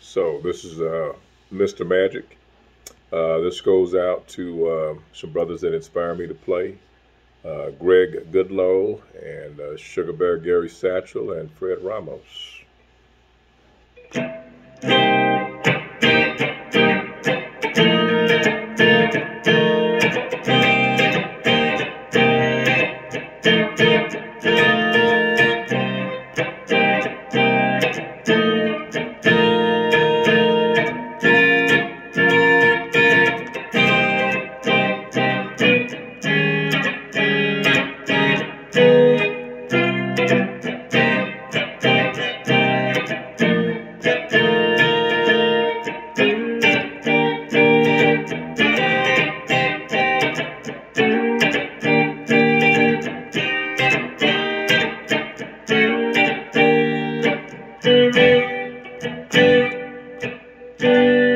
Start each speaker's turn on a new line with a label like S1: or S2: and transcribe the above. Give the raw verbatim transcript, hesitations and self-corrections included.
S1: So this is uh, mister Magic. Uh, this goes out to uh, some brothers that inspire me to play. Uh, Greg Goodlow and uh, Sugar Bear Gary Satchel and Fred Ramos. Thank you.